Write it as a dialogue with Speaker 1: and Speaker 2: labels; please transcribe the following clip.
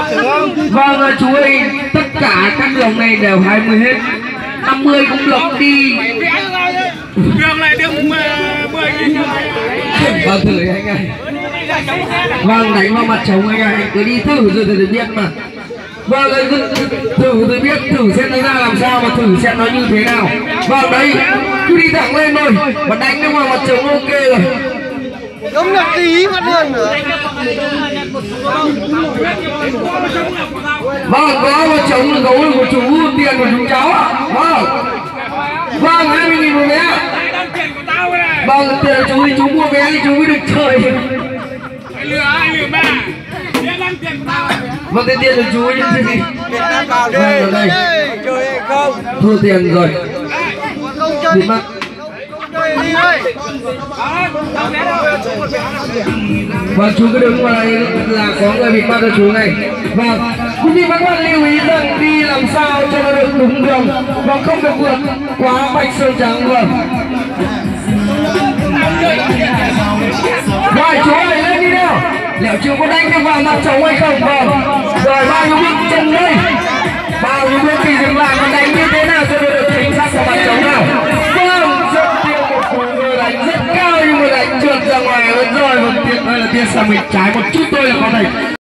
Speaker 1: Vâng chú ơi, tất cả các lồng này đều 20 hết, 50 cũng lồng đi.
Speaker 2: Đường này đường 10.000.
Speaker 1: Vâng thử anh ơi. Vâng đánh vào mặt trống anh ơi, anh cứ đi thử rồi thì biết mà. Vâng thử rồi biết, thử xem nó ra làm sao mà thử xem nó như thế nào. Vâng đấy, cứ đi thẳng lên thôi, mà đánh nó vào mặt trống ok rồi.
Speaker 3: Không được tí mặt đường nữa.
Speaker 1: Vâng có một trống là gấu của chú, tiền của chúng cháu ạ. Vâng 20.000 một vé. Vâng tiền chú thì chú mua vé thì chú mới được chơi.
Speaker 2: Lừa ai lừa bà.
Speaker 1: Vâng cái tiền của chú ấy như gì?
Speaker 3: Vào đi.
Speaker 1: Đây.
Speaker 3: Chơi hay không?
Speaker 1: Thua tiền rồi.
Speaker 3: Không chơi.
Speaker 1: Bị mất.
Speaker 3: Đi ơi.
Speaker 1: Vâng chú cứ đứng vào đây là có người bị bắt cho chú này. Vâng quý vị và các bạn lưu ý rằng đi làm sao cho nó được đúng đường và không được vượt quá vạch sơn trắng. Vâng rồi chú ơi lên đi nào, liệu chú có đánh được vào mặt trống hay không? Vâng rồi bao nhiêu bước chân đây, bao nhiêu bước thì dừng lại, còn đánh như thế nào cho được chính xác của mặt trống nào? Vâng rất tiếc một người đánh rất cao nhưng mà đánh trượt ra ngoài mất rồi. Một tiếc đây là tiếc sang mình trái một chút thôi là có thể